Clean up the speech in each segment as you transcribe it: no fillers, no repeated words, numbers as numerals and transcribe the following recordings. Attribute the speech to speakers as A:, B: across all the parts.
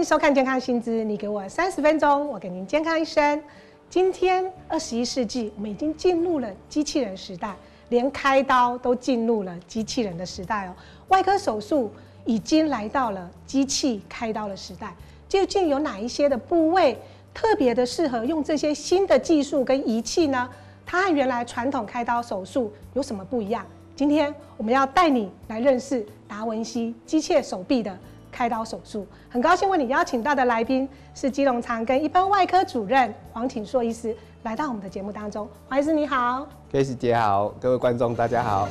A: 收看《健康新知》，你给我30分钟，我给您健康一生。今天21世纪，我们已经进入了机器人时代，连开刀都进入了机器人的时代哦。外科手术已经来到了机器开刀的时代，究竟有哪一些的部位特别的适合用这些新的技术跟仪器呢？它和原来传统开刀手术有什么不一样？今天我们要带你来认识达文西机械手臂的开刀手术。很高兴为你邀请到的来宾是基隆长庚一般外科主任黄挺硕医师来到我们的节目当中。黄医师你好。
B: Grace 姐好，各位观众大家好。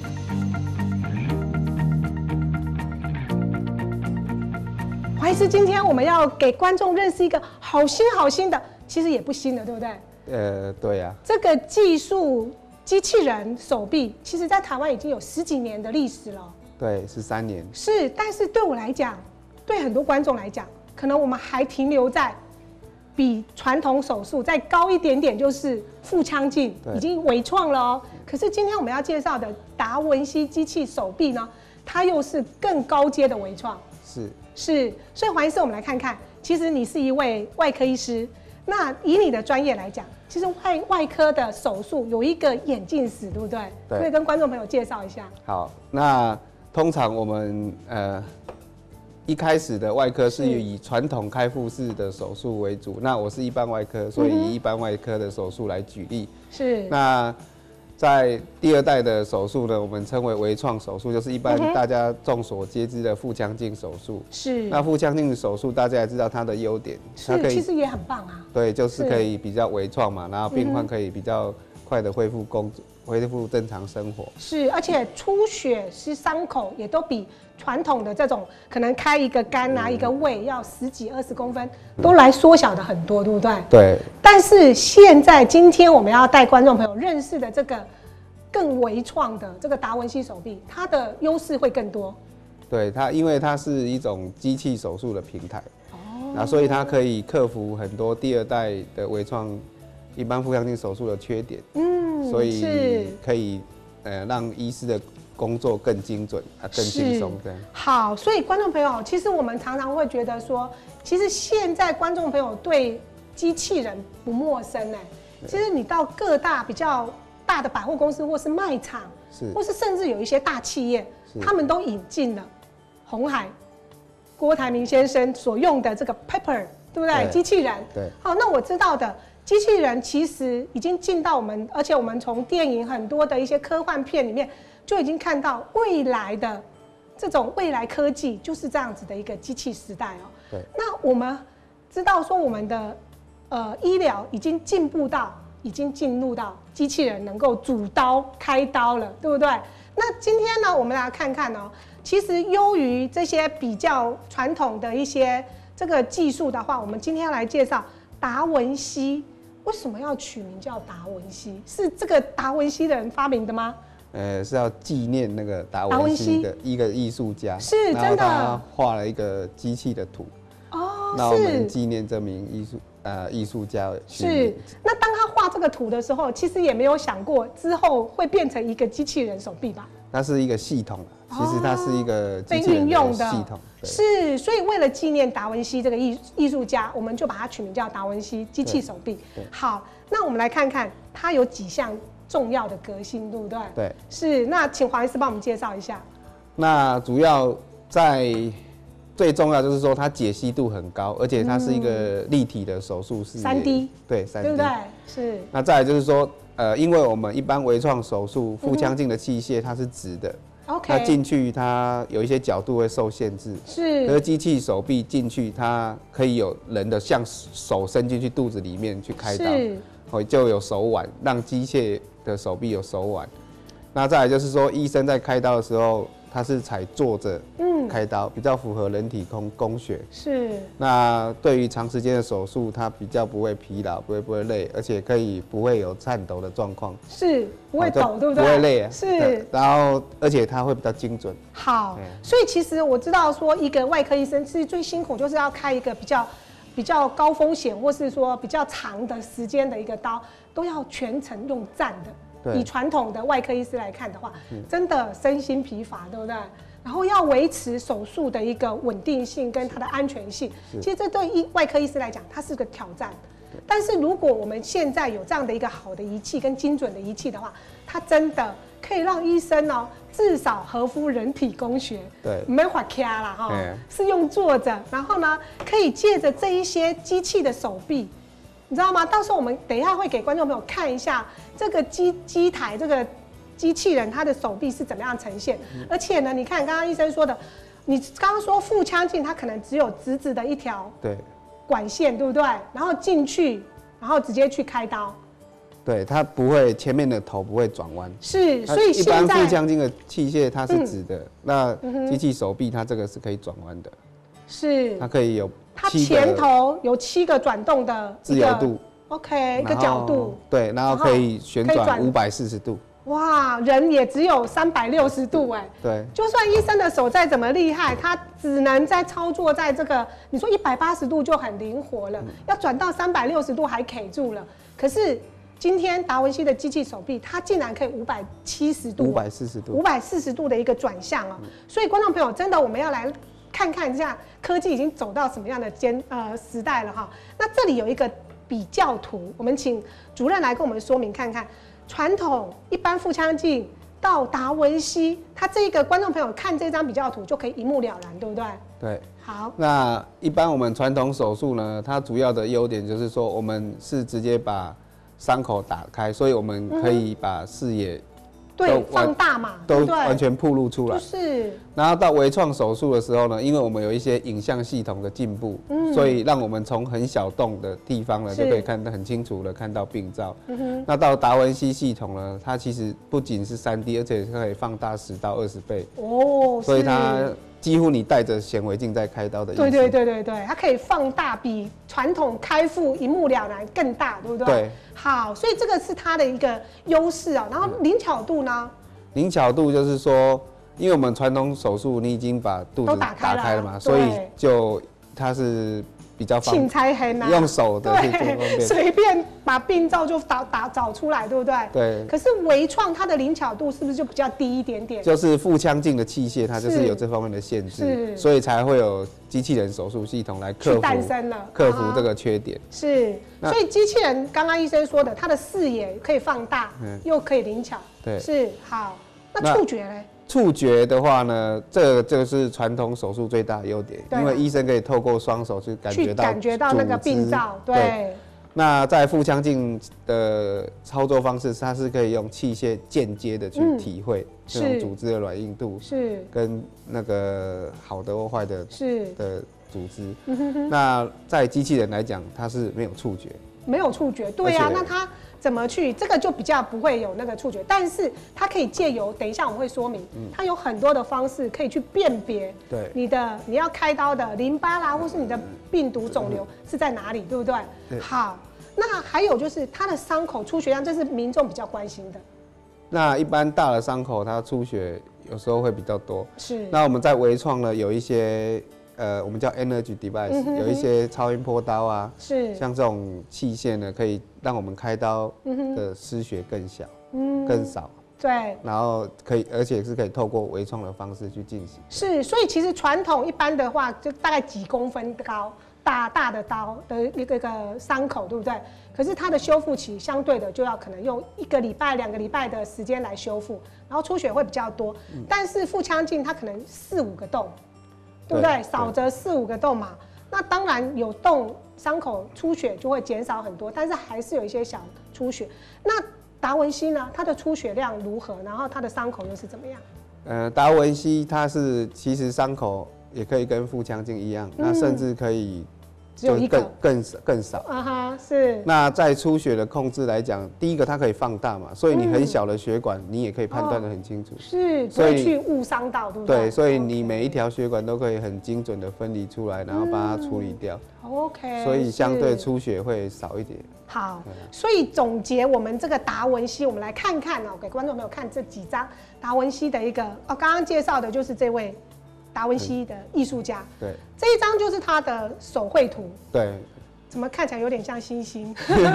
A: 黄医师，今天我们要给观众认识一个好新的，其实也不新的，对不对？
B: 对呀。
A: 这个技术机器人手臂，其实在台湾已经有10几年的历史了。
B: 对，13年。
A: 是，但是对我来讲，对很多观众来讲，可能我们还停留在比传统手术再高一点点，就是腹腔镜已经微创了哦。可是今天我们要介绍的达文西机器手臂呢，它又是更高阶的微创。是，所以黄医师，我们来看看，其实你是一位外科医师，那以你的专业来讲，其实外科的手术有一个眼镜史，对不对？
B: 对。
A: 可以跟观众朋友介绍一下。
B: 好，那通常我们一开始的外科是以传统开腹式的手术为主，那我是一般外科，所以以一般外科的手术来举例。
A: 是。
B: 那在第2代的手术呢，我们称为微创手术，就是一般大家众所皆知的腹腔镜手术。
A: 是。
B: 那腹腔镜手术大家也知道它的优点，
A: 它可以其实也很棒啊。
B: 对，就是可以比较微创嘛，然后病患可以比较快的恢复正常生活。是，
A: 而且出血是伤口也都比传统的这种可能开一个肝啊、一个胃要10几20公分，都来缩小的很多，对不对？
B: 对。
A: 但是今天我们要带观众朋友认识的这个更微创的这个达文西手臂，它的优势会更多。
B: 对，因为它是一种机器手术的平台，那所以它可以克服很多第2代的微创一般腹腔镜手术的缺点。所以可以让医师的工作更精准更轻松这样。
A: 好，所以观众朋友，其实我们常常会觉得说，其实现在观众朋友对机器人不陌生哎。其实你到各大比较大的百货公司或是卖场，或是甚至有一些大企业，他们都引进了鸿海郭台铭先生所用的这个 Pepper， 对不对？机器人。
B: 对。
A: 好，那我知道的。机器人其实已经进到我们，而且我们从电影很多的一些科幻片里面就已经看到未来的这种未来科技就是这样子的一个机器时代哦。
B: 对。那
A: 我们知道说我们的医疗已经进入到机器人能够主刀开刀了，对不对？那今天呢，我们来看看哦，其实优于这些比较传统的一些这个技术的话，我们今天要来介绍达文西。为什么要取名叫达文西？是这个达文西的人发明的吗？
B: 是要纪念那个达文西的一个艺术家，
A: 是真的。
B: 他画了一个机器的图。哦，那我们纪念这名艺术家。
A: 是。那当他画这个图的时候，其实也没有想过之后会变成一个机器人手臂吧？
B: 它是一个系统，其实它是一个机器人的系统。
A: 是，所以为了纪念达文西这个艺术家，我们就把它取名叫达文西机器手臂。好，那我们来看看它有几项重要的革新，对不对？对。是，那请黄医师帮我们介绍一下。
B: 那主要最重要就是说它解析度很高，而且它是一个立体的手术室。
A: 3D。
B: 对，3D。
A: 对不对？是。
B: 那再来就是说，因为我们一般微创手术腹腔镜的器械它是直的。那进去它有一些角度会受限制，可是机器手臂进去，它可以有人的像手伸进去肚子里面去开刀，就有手腕，让机械的手臂有手腕。那再来就是说，医生在开刀的时候，他是采坐着开刀，比较符合人体工学。是。那对于长时间的手术，它比较不会疲劳，不会累，而且不会有颤抖的状况。
A: 是，不会抖，对不对？
B: 不会累啊。
A: 是。
B: 然后，而且它会比较精准。
A: 好，所以其实我知道说，一个外科医生是最辛苦，就是要开一个比较高风险，或是说比较长的时间的一个刀，都要全程用站的。以传统的外科医师来看的话，真的身心疲乏，对不对？ 然后要维持手术的一个稳定性跟它的安全性。其实这对外科医师来讲，它是个挑战。但是如果我们现在有这样的一个好的仪器跟精准的仪器的话，它真的可以让医生哦，至少合乎人体工学，
B: 对，
A: 没法卡啦哈，是用坐着，然后呢，可以借着这一些机器的手臂，你知道吗？到时候我们等一下会给观众朋友看一下这个机台这个机器人它的手臂是怎么样呈现，而且呢，你看刚刚医生说的，你刚刚说腹腔镜它可能只有直直的一条，对。管线对不对？然后进去，然后直接去开刀。
B: 对，它不会前面的头不会转弯。
A: 是，所以
B: 一般腹腔镜的器械它是直的，那机器手臂它这个是可以转弯的。
A: 是，
B: 它可以有
A: 它前头有7个转动的
B: 自由度
A: ，OK， 一个角度。
B: 对，然后可以旋转540度。
A: 哇，人也只有360度哎，
B: 对，
A: 就算医生的手再怎么厉害，他只能在操作在这个，你说180度就很灵活了，要转到360度还卡住了。可是今天达文西的机器手臂，它竟然可以570度、540度的一个转向哦。所以观众朋友，真的我们要来看看一下科技已经走到什么样的时代了哈。那这里有一个比较图，我们请主任来跟我们说明看看。传统一般腹腔镜到达文西，它这个观众朋友看这张比较图就可以一目了然，对不对？
B: 对。
A: 好。
B: 那一般我们传统手术呢，它主要的优点就是说，我们是直接把伤口打开，所以我们可以把视野
A: 对放大嘛，
B: 都完全暴露出来。
A: 就是。
B: 然后到微创手术的时候呢，因为我们有一些影像系统的进步，所以让我们从很小洞的地方呢，就可以看得很清楚的看到病灶。那到达文西系统呢，它其实不仅是3D，而且可以放大10到20倍。哦，所以它几乎你带着显微镜在开刀的意思。
A: 对，它可以放大，比传统开腹一目了然更大，对不对？对。好，所以这个是它的一个优势啊。然后灵巧度呢？灵巧度
B: 就是说，因为我们传统手术你已经把肚子打开了嘛，所以就它是比较方便，用手的去做方便，
A: 随便把病灶就找出来，对不对？
B: 对。
A: 可是微创它的灵巧度是不是就比较低一点点？
B: 就是腹腔镜的器械，它就是有这方面的限制，所以才会有机器人手术系统来
A: 诞生了，
B: 克服这个缺点。
A: 是，所以机器人刚刚医生说的，它的视野可以放大，又可以灵巧。对，是好。那触觉呢？
B: 触觉的话呢，这个是传统手术最大的优点，因为医生可以透过双手去感觉到
A: 那个病灶。对。
B: 那在腹腔镜的操作方式，它是可以用器械间接的去体会这种组织的软硬度，是跟那个好的或坏的的组织。那在机器人来讲，它是没有触觉。
A: 没有触觉，对啊，那它怎么去？这个就比较不会有那个触觉，但是它可以借由，等一下我们会说明，它有很多的方式可以去辨别，对你要开刀的淋巴啦，或是你的病毒肿瘤是在哪里，对不对？好，那还有就是它的伤口出血量，这是民众比较关心的。
B: 那一般大的伤口，它出血有时候会比较多。
A: 是。
B: 那我们在微创呢，有一些。我们叫 Energy Device，有一些超音波刀啊，是像这种器械呢，可以让我们开刀的失血更小，更少。
A: 对，
B: 然后而且是可以透过微创的方式去进行。
A: 是，所以其实传统一般的话，就大概几公分高，大的刀的一个伤口，对不对？可是它的修复期相对的就要可能用1个礼拜、2个礼拜的时间来修复，然后出血会比较多。但是腹腔镜它可能4、5个洞。对不对？少则4、5个洞嘛，那当然有洞，伤口出血就会减少很多，但是还是有一些小出血。那达文西呢？它的出血量如何？然后它的伤口又是怎么样？
B: 达文西它是其实伤口也可以跟腹腔镜一样，那甚至可以
A: 只有1个
B: 更少。
A: 啊哈，是。
B: 那在出血的控制来讲，第一个它可以放大嘛，所以你很小的血管你也可以判断得很清楚，
A: 是，不会去误伤到，对不对？
B: 对，所以你每一条血管都可以很精准的分离出来，然后把它处理掉。
A: OK。
B: 所以相对出血会少一点。
A: 好，所以总结我们这个达文西，我们来看看哦，给观众朋友看这几张达文西的一个刚刚介绍的就是这位达文西的艺术家。对，这一张就是他的手绘图。
B: 对。
A: 怎么看起来有点像星星？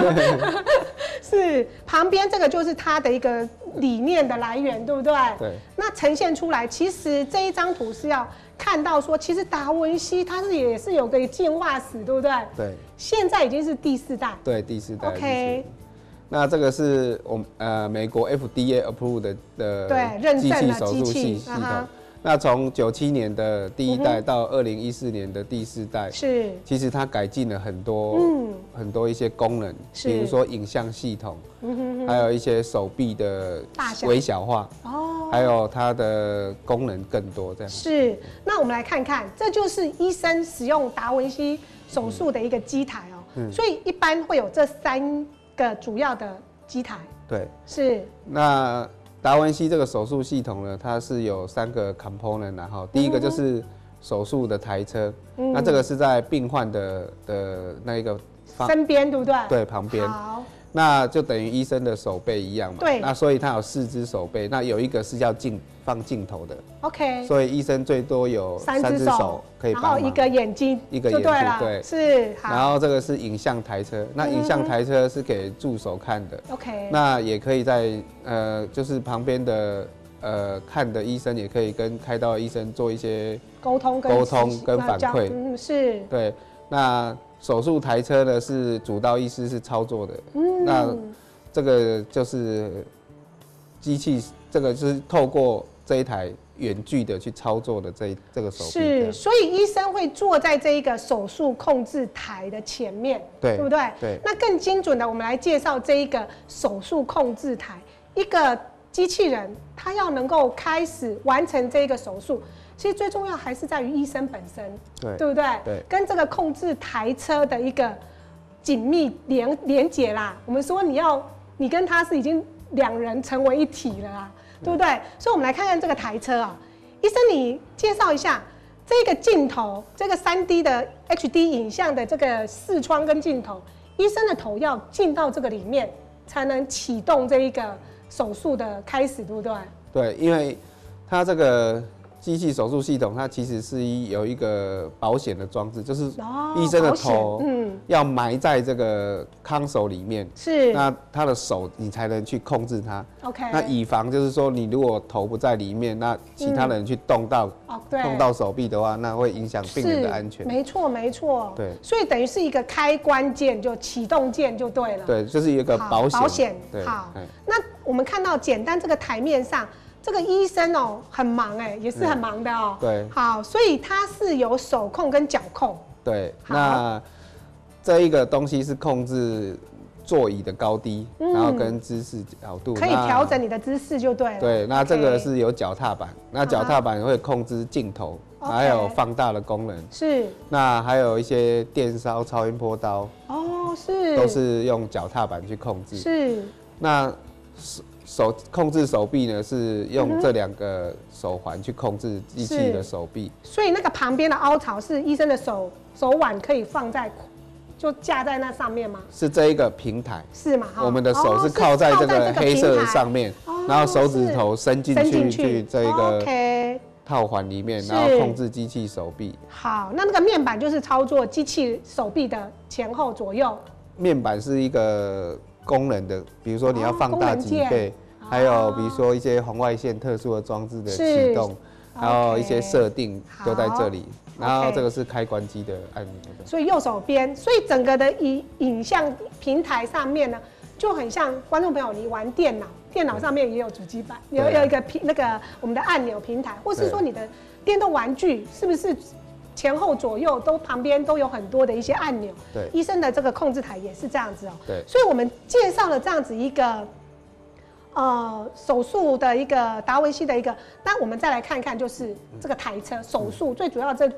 A: 是旁边这个就是它的一个理念的来源，对不对？
B: 对。
A: 那呈现出来，其实这一张图是要看到说，其实达文西他也是有个进化史，对不对？
B: 对。
A: 现在已经是第4代。
B: 对，第4代。
A: OK。
B: 那这个是我们美国 FDA approved 的机器手术系统。那从97年的第1代到2014年的第4代，是，其实它改进了很多，很多一些功能，比如说影像系统，还有一些手臂的微小化，哦，还有它的功能更多这样。
A: 是，那我们来看看，这就是医生使用达文西手术的一个机台哦，所以一般会有这3个主要的机台。
B: 对，
A: 是。
B: 那达文西这个手术系统呢，它是有3个 component， 然后第一个就是手术的台车，那这个是在病患的那一个
A: 身边，对不对？
B: 对，旁边。好，那就等于医生的手背一样嘛。对。那所以它有4只手背，那有一个是要放镜头的。OK。所以医生最多有3只手可以帮忙。
A: 然后一个眼睛。
B: 一个眼睛，对。
A: 是。
B: 然后这个是影像台车，那影像台车是给助手看的。OK。那也可以在就是旁边的看的医生也可以跟开刀的医生做一些沟通跟反馈。是。对。那手术台车呢是主刀医师是操作的，那这个就是机器，这个就是透过这一台远距的去操作的这个手臂。
A: 是，所以医生会坐在这一个手术控制台的前面，对不对？对。那更精准的，我们来介绍这一个手术控制台，一个机器人它要能够开始完成这个手术。其实最重要还是在于医生本身，对不对？对，跟这个控制台车的一个紧密连结啦。我们说你跟他是已经2人成为一体了啦，对不对？所以我们来看看这个台车啊，医生你介绍一下这个镜头，这个3D 的 HD 影像的这个视窗跟镜头，医生的头要进到这个里面，才能启动这一个手术的开始，对不对？
B: 对，因为它这个机器手术系统，它其实是有一个保险的装置，就是医生的头要埋在这个console里面，是，那他的手你才能去控制它。OK， 那以防就是说你如果头不在里面，那其他人去动到手臂的话，那会影响病人的安全。
A: 没错，没错。对，所以等于是一个开关键，就启动键就对了。
B: 对，就是一个保险。
A: 好，那我们看到简单这个台面上。这个医生哦很忙也是很忙的哦。对。好，所以他是有手控跟脚控。
B: 对。那这一个东西是控制座椅的高低，然后跟姿势角度。
A: 可以调整你的姿势就对了。
B: 对，那这个是有脚踏板，那脚踏板会控制镜头，还有放大的功能。是。那还有一些电烧、超音波刀。哦，是。都是用脚踏板去控制。是。那控制手臂呢，是用这2个手环去控制机器的手臂。
A: 所以那个旁边的凹槽是医生的手腕可以放在，就架在那上面吗？
B: 是这一个平台。
A: 是吗？
B: 我们的手是靠在这个黑色的上面，然后手指头伸进去这个套环里面，然后控制机器手臂。
A: 好，那个面板就是操作机器手臂的前后左右。
B: 面板是一个功能的，比如说你要放大几倍。还有比如说一些红外线特殊的装置的启动，还有一些设定都在这里。然后这个是开关机的按钮。
A: 所以右手边，所以整个的影像平台上面呢，就很像观众朋友你玩电脑，电脑上面也有主机板，有一个那个我们的按钮平台，或是说你的电动玩具，是不是前后左右都旁边都有很多的一些按钮？对，医生的这个控制台也是这样子哦。对，所以我们介绍了这样子一个。手术的一个达文西的一个，那我们再来看看，就是这个台车手术最主要这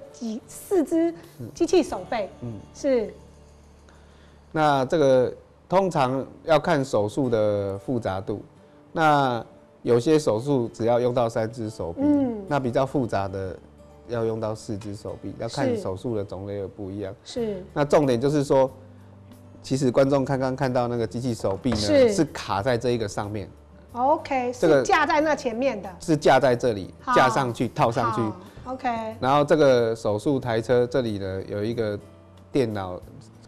A: 4只机器手背，是。
B: 那这个通常要看手术的复杂度，那有些手术只要用到3只手臂，那比较复杂的要用到4只手臂，要看手术的种类而不一样。是。那重点就是说，其实观众刚刚看到那个机器手臂呢，是卡在这一个上面。
A: OK， 是架在那前面的，
B: 是架在这里，架上去，套上去。
A: OK。
B: 然后这个手术台车这里呢有一个电脑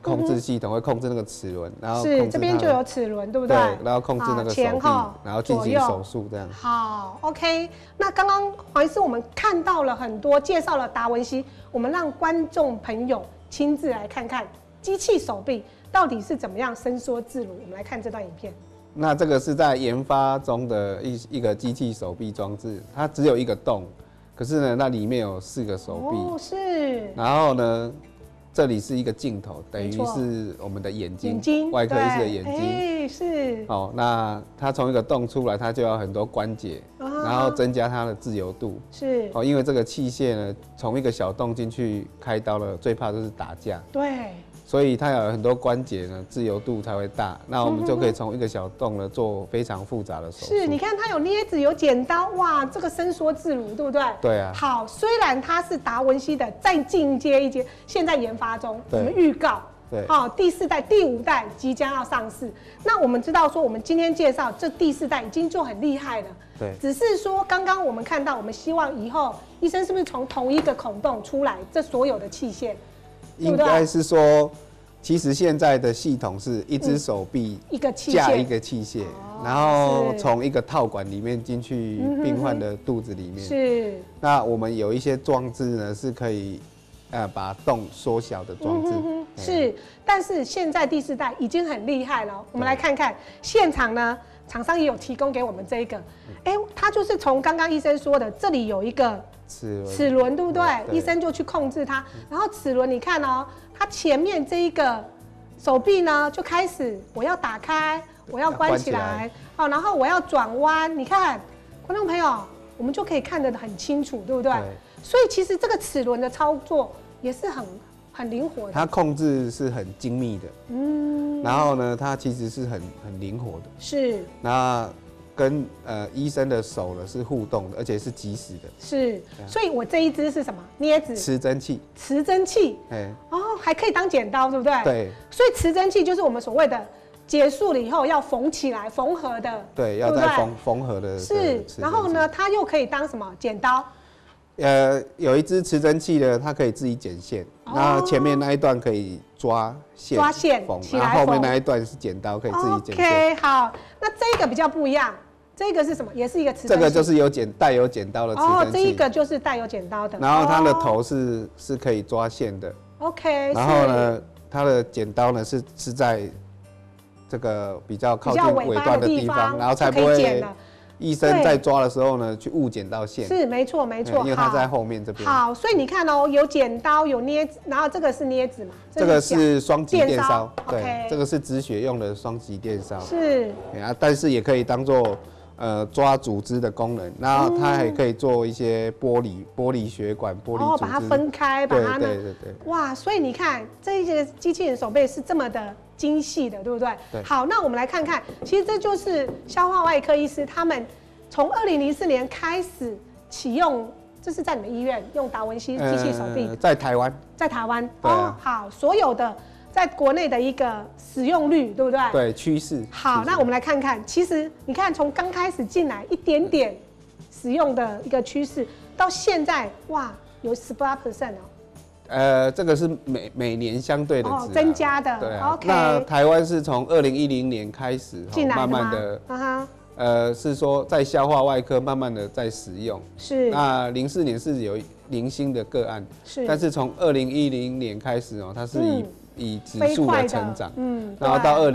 B: 控制系统会控制那个齿轮，然后
A: 是这边就有齿轮，对不对？
B: 对，然后控制那个手臂，然后进行手术这样。
A: 好 ，OK。那刚刚黄医师我们看到了很多介绍了达文西，我们让观众朋友亲自来看看机器手臂到底是怎么样伸缩自如。我们来看这段影片。
B: 那这个是在研发中的一个机器手臂装置，它只有一个洞，可是呢，那里面有4个手臂。
A: 哦，是。
B: 然后呢，这里是一个镜头，等于是我们的眼睛，外科医师的眼睛。
A: 哎，是。
B: 哦，那它从一个洞出来，它就要很多关节，然后增加它的自由度。
A: 是。
B: 哦，因为这个器械呢，从一个小洞进去开刀了，最怕就是打架。
A: 对。
B: 所以它有很多关节呢，自由度才会大，那我们就可以从一个小洞呢做非常复杂的手术。
A: 是，你看它有镊子，有剪刀，哇，这个伸缩自如，对不对？
B: 对啊。
A: 好，虽然它是达文西的再进阶一阶，现在研发中，我们预告，
B: 对，
A: 好，第4代、第5代即将要上市。那我们知道说，我们今天介绍这第4代已经就很厉害了，
B: 对，
A: 只是说刚刚我们看到，我们希望以后医生是不是从同一个孔洞出来，这所有的器械？
B: 应该是说，其实现在的系统是一只手臂
A: 一个器械
B: 架一个器械，然后从一个套管里面进去病患的肚子里面。
A: 是。
B: 那我们有一些装置呢，是可以把洞缩小的装置。
A: 是，但是现在第4代已经很厉害了。我们来看看现场呢，厂商也有提供给我们这一个，它就是从刚刚医生说的，这里有一个齿轮，对不对？医生就去控制它，然后齿轮你看哦，它前面这一个手臂呢就开始，我要打开，我要关起来，好，然后我要转弯，你看，观众朋友，我们就可以看得很清楚，对不对？所以其实这个齿轮的操作也是很灵活的，
B: 它控制是很精密的，然后呢，它其实是很灵活的，
A: 是，
B: 那跟医生的手呢是互动的，而且是即时的，
A: 是，所以我这一支是什么？镊子，
B: 持针器，
A: 持针器，哦，还可以当剪刀，对不对？
B: 对，
A: 所以持针器就是我们所谓的结束了以后要缝起来、缝合的，
B: 对，要再缝合的，
A: 是，然后呢，它又可以当什么？剪刀。
B: 有一支持针器呢，它可以自己剪线，那前面那一段可以抓线缝，然后后面那一段是剪刀，可以自己剪线。
A: OK， 好，那这个比较不一样，这个是什么？也是一个持针器。
B: 这个就是带有剪刀的持针器。
A: 这一个就是带有剪刀的。
B: 然后它的头是可以抓线的。
A: OK。
B: 然后呢，它的剪刀呢是在这个比较靠近尾端的地方，然后才不会。医生在抓的时候呢，去误剪到线。是，
A: 没错，没错。
B: 因为它在后面这边。
A: 好，所以你看哦，有剪刀，有镊子，然后这个是镊子嘛？
B: 这个是双极电烧，对，这个是止血用的双极电烧。
A: 是。
B: 但是也可以当做抓组织的功能，然后它还可以做一些玻璃血管、玻璃组织，
A: 把它分开，把它
B: 对。
A: 哇，所以你看这一些机器人手背是这么的精细的，对不对？
B: 对。
A: 好，那我们来看看，其实这就是消化外科医师他们从2004年开始启用，这是在你们医院用达文西机器手臂，
B: 在台湾，
A: 哦，好，所有的在国内的一个使用率，对不对？
B: 对，趋势。
A: 好，那我们来看看，其实你看从刚开始进来一点点使用的一个趋势，到现在哇，有18% 哦。
B: 这个是每年相对的值
A: 增加的。
B: 对啊。那台湾是从2010年开始慢慢的，是说在消化外科慢慢的在使用。
A: 是。
B: 那04年是有零星的个案，
A: 是。
B: 但是从2010年开始它是以指数的成长，然后到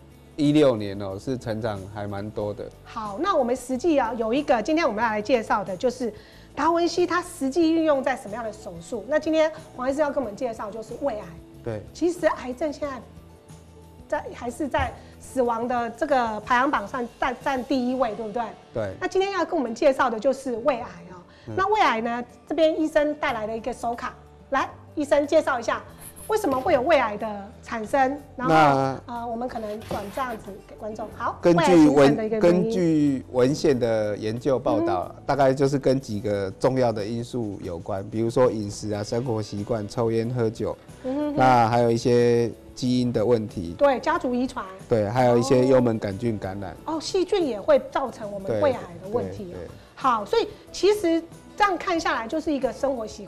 B: 2016年是成长还蛮多的。
A: 好，那我们实际有一个，今天我们要来介绍的就是达文西，它实际运用在什么样的手术？那今天黄医师要跟我们介绍就是胃癌。
B: 对，
A: 其实癌症现在还是在死亡的这个排行榜上占第1位，对不对？
B: 对。
A: 那今天要跟我们介绍的就是胃癌哦。那胃癌呢，这边医生带来的一个手卡，来，医生介绍一下。为什么会有胃癌的产生？然后我们可能转这样子给观众。好，
B: 根据文献的研究报道，大概就是跟几个重要的因素有关，比如说饮食啊、生活习惯、抽烟、喝酒，那还有一些基因的问题，
A: 对，家族遗传，
B: 对，还有一些幽门杆菌感染。
A: 细菌也会造成我们胃癌的问题。好，所以其实这样看下来就是一个生活习惯。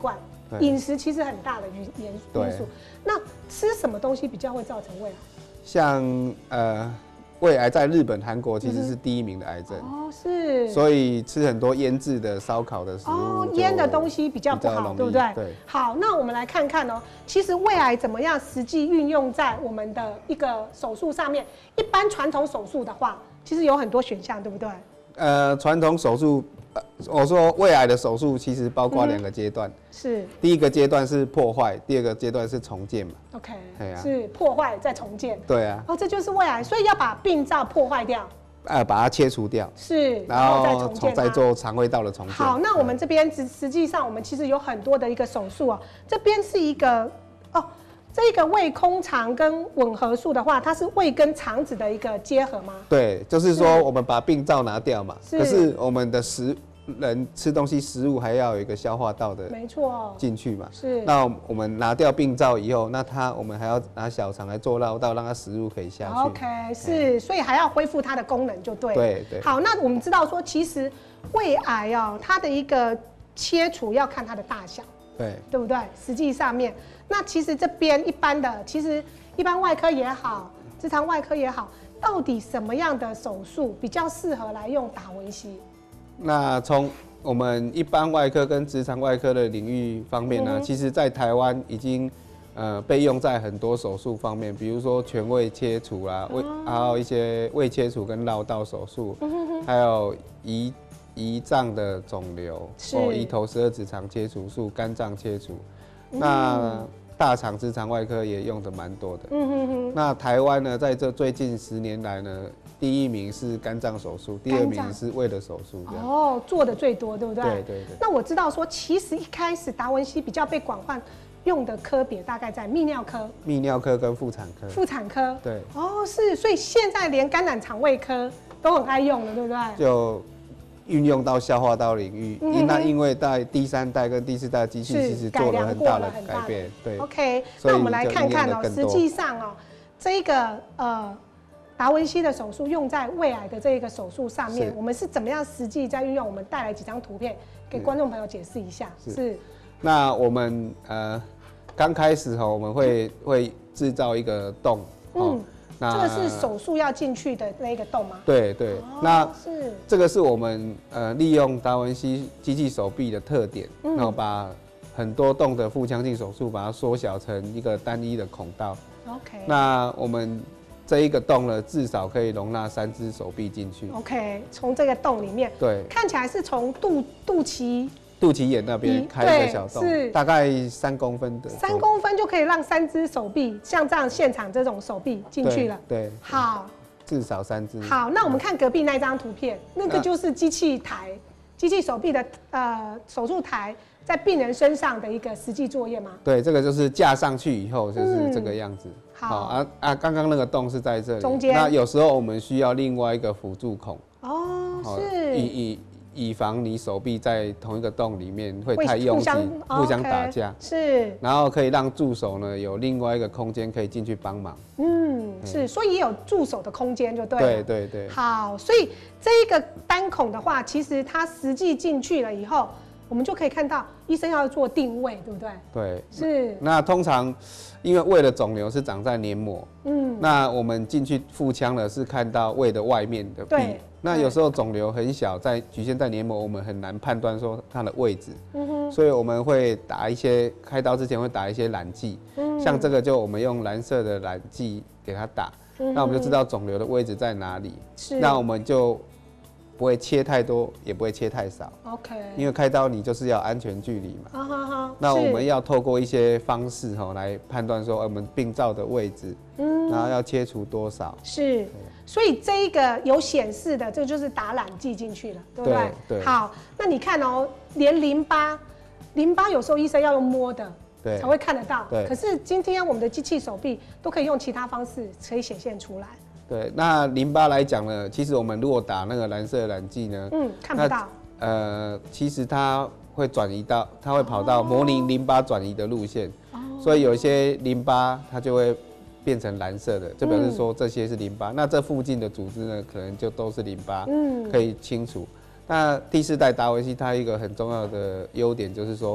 A: 饮食其实很大的因素。那吃什么东西比较会造成胃癌？
B: 像胃癌在日本、韩国其实是第1名的癌症
A: 哦，是，
B: 所以吃很多腌制的、烧烤的食物，
A: 腌的东西比较不好，对不对？对。好，那我们来看看哦，其实胃癌怎么样实际运用在我们的一个手术上面？一般传统手术的话，其实有很多选项，对不对？
B: 传统手术。我说胃癌的手术其实包括2个阶段，
A: 是
B: 第一个阶段是破坏，第2个阶段是重建嘛。
A: OK，是破坏再重建。
B: 对啊。
A: 这就是胃癌，所以要把病灶破坏掉，
B: 把它切除掉，
A: 是，
B: 然后再做肠胃道的重建。
A: 好，那我们这边实际上我们其实有很多的一个手术啊，这边是一个这个胃空肠跟吻合术的话，它是胃跟肠子的一个结合吗？
B: 对，就是说我们把病灶拿掉嘛，可是我们的人吃东西食物还要有一个消化道的，
A: 没错，
B: 进去嘛。
A: 是。
B: 那我们拿掉病灶以后，那我们还要拿小肠来做绕道，让它食物可以下去。
A: OK， 是，所以还要恢复它的功能就对了。
B: 对。
A: 好，那我们知道说，其实胃癌它的一个切除要看它的大小。对不对？实际上面，那其实这边一般的，其实一般外科也好，直肠外科也好，到底什么样的手术比较适合来用达文西？
B: 那从我们一般外科跟直肠外科的领域方面呢，其实在台湾已经被用在很多手术方面，比如说全胃切除啦，还有一些胃切除跟绕道手术，还有胰脏的肿瘤，胰头12指肠切除术、肝脏切除，那大肠直肠外科也用的蛮多的。那台湾呢，在这最近10年来呢，第1名是肝脏手术，第2名是胃的手术。
A: 做的最多，对不对？
B: 对。
A: 那我知道说，其实一开始达文西比较被广泛用的科别大概在泌尿科
B: 跟妇产科。
A: 妇产科。
B: 对。
A: 是，所以现在连肝胆肠胃科都很爱用了，对不对？
B: 就运用到消化道领域，因为在第3代跟第4代机器其实做了很大的改变。对。
A: OK， 那我们来看看实际上这个达文西的手术用在胃癌的这个手术上面，我们是怎么样实际在运用？我们带来几张图片给观众朋友解释一下。是。那
B: 我们刚开始我们会制造一个洞。
A: 这个是手术要进去的那个洞吗？
B: 对。那这个是我们利用达文西机器手臂的特点，然后把很多洞的腹腔镜手术把它缩小成一个单一的孔道。
A: OK。那
B: 我们这一个洞呢，至少可以容纳3只手臂进去。
A: OK， 从这个洞里面，
B: 对，
A: 看起来是从肚脐
B: 眼那边开一个小洞，大概3公分的
A: ，3公分就可以让3只手臂，像这样现场这种手臂进去了。
B: 对。
A: 好，
B: 至少3只。
A: 好，那我们看隔壁那张图片，那个就是机器手臂的手术台在病人身上的一个实际作业吗？
B: 对，这个就是架上去以后就是这个样子。好刚刚那个洞是在这里，
A: 中间。
B: 那有时候我们需要另外一个辅助孔。
A: 是。
B: 以防你手臂在同一个洞里面会太拥挤，互相打架。
A: 是。然
B: 后可以让助手呢有另外一个空间可以进去帮忙。
A: 是，所以也有助手的空间就对了。
B: 对。
A: 好，所以这一个单孔的话，其实它实际进去了以后，我们就可以看到医生要做定位，对不对？
B: 对。
A: 是。
B: 那通常因为胃的肿瘤是长在黏膜，那我们进去腹腔呢是看到胃的外面的壁。那有时候肿瘤很小，局限在黏膜，我们很难判断说它的位置。所以我们会开刀之前会打一些染剂，像这个就我们用蓝色的染剂给它打，那我们就知道肿瘤的位置在哪里。那我们就不会切太多，也不会切太少。
A: OK。
B: 因为开刀你就是要安全距离嘛。那我们要透过一些方式来判断说我们病灶的位置，然后要切除多少。
A: 是。所以这一个有显示的，这就是打染剂进去了，对不对？
B: 对。
A: 好，那你看连淋巴有时候医生要用摸的，才会看得到。对。可是今天我们的机器手臂都可以用其他方式可以显现出来。
B: 对，那淋巴来讲呢，其实我们如果打那个蓝色染剂呢，
A: 看不到。
B: 其实它会跑到模拟淋巴转移的路线，所以有一些淋巴它就会变成蓝色的，就表示说这些是淋巴。那这附近的组织呢，可能就都是淋巴，可以清除。那第4代达文西它一个很重要的优点就是说，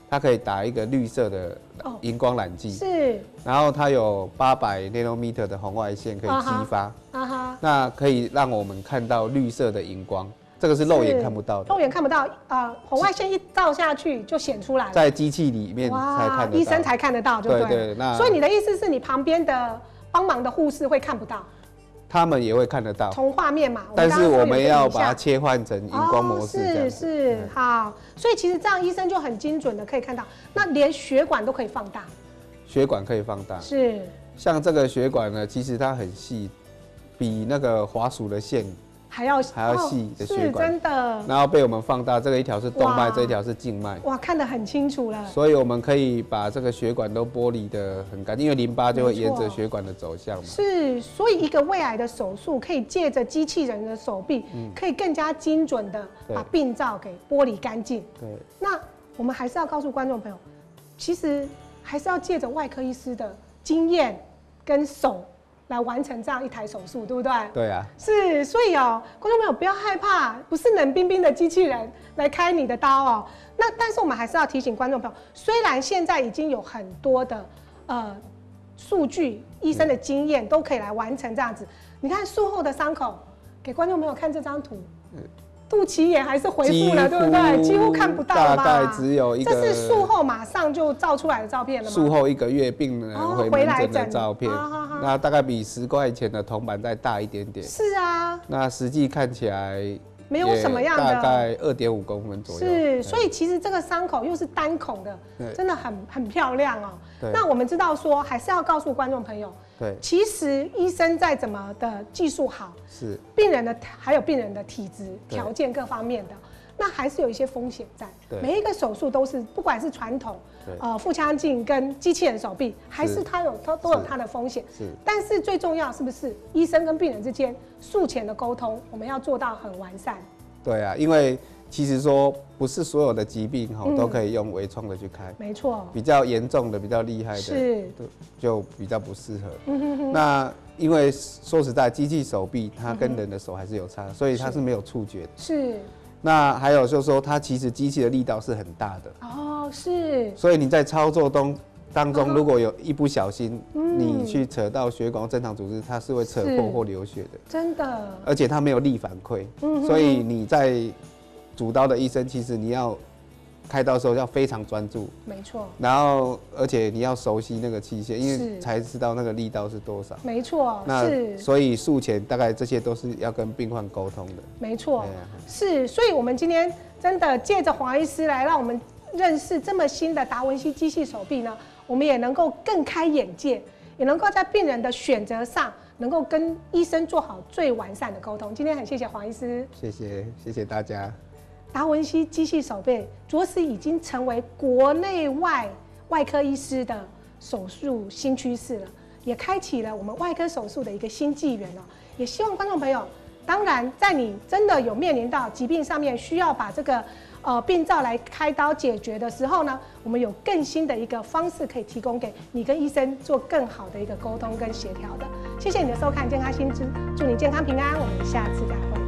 B: 它可以打一个绿色的荧光染剂，
A: 是，
B: 然后它有800 nanometer 的红外线可以激发，那可以让我们看到绿色的荧光。这个是肉眼看不到的，
A: 肉眼看不到，红外线一照下去就显出来了，
B: 在机器里面才看得到，
A: 医生才看得到，对
B: 对。那
A: 所以你的意思是你旁边的帮忙的护士会看不到？
B: 他们也会看得到，
A: 从画面嘛。
B: 但是我们要把它切换成荧光模式，
A: 是好。所以其实这样医生就很精准的可以看到，那连血管都可以放大，
B: 血管可以放大，
A: 是。
B: 像这个血管呢，其实它很细，比那个滑鼠的线还要细的血管，
A: 真的。
B: 然后被我们放大，这个一条是动脉，这一条是静脉，
A: 哇，看得很清楚了。
B: 所以我们可以把这个血管都剥离得很干净，因为淋巴就会沿着血管的走向嘛。
A: 是，所以一个胃癌的手术可以借着机器人的手臂，可以更加精准的把病灶给剥离干净。
B: 对。
A: 那我们还是要告诉观众朋友，其实还是要借着外科医师的经验跟手来完成这样一台手术，对不对？
B: 对啊，
A: 是，所以观众朋友不要害怕，不是冷冰冰的机器人来开你的刀但是我们还是要提醒观众朋友，虽然现在已经有很多的数据、医生的经验都可以来完成这样子。你看术后的伤口，给观众朋友看这张图。肚脐眼还是恢复了，对不对？几乎看不到了吧？
B: 大概只有一个。
A: 这是术后马上就照出来的照片了吗？
B: 术后1个月病人回门诊的照片，那大概比10块钱的铜板再大一点点。
A: 是啊。
B: 那实际看起来
A: 没有什么样的，
B: 大概2.5公分左右。
A: 是，所以其实这个伤口又是单孔的，真的很漂亮那我们知道说，还是要告诉观众朋友。
B: 对，
A: 其实医生再怎么的技术好，
B: 是
A: 病人的还有病人的体质条件各方面的，那还是有一些风险在。每一个手术都是，不管是传统腹腔镜跟机器人手臂，还是它都有它的风险。是，但是最重要是不是医生跟病人之间术前的沟通，我们要做到很完善。对
B: 啊，因为其实说不是所有的疾病都可以用微创的去开，
A: 没错，
B: 比较严重的、比较厉害的，
A: 是
B: 就比较不适合。那因为说实在，机器手臂它跟人的手还是有差，所以它是没有触觉的。
A: 是。
B: 那还有就是说，它其实机器的力道是很大的。
A: 是。
B: 所以你在操作当中，如果有一不小心，你去扯到血管或正常组织，它是会扯破或流血的。真的。而且它没有力反馈，所以你在主刀的医生，其实你要开刀的时候要非常专注，没错。然后，而且你要熟悉那个器械，因为才知道那个力道是多少。没错，那所以术前大概这些都是要跟病患沟通的。没错，是。所以我们今天真的借着黄医师来让我们认识这么新的达文西机器手臂呢，我们也能够更开眼界，也能够在病人的选择上，能够跟医生做好最完善的沟通。今天很谢谢黄医师，谢谢大家。达文西机器手臂着实已经成为国内外科医师的手术新趋势了，也开启了我们外科手术的一个新纪元了。也希望观众朋友，当然在你真的有面临到疾病上面需要把这个病灶来开刀解决的时候呢，我们有更新的一个方式可以提供给你跟医生做更好的一个沟通跟协调的。谢谢你的收看《健康新知》，祝你健康平安，我们下次再会。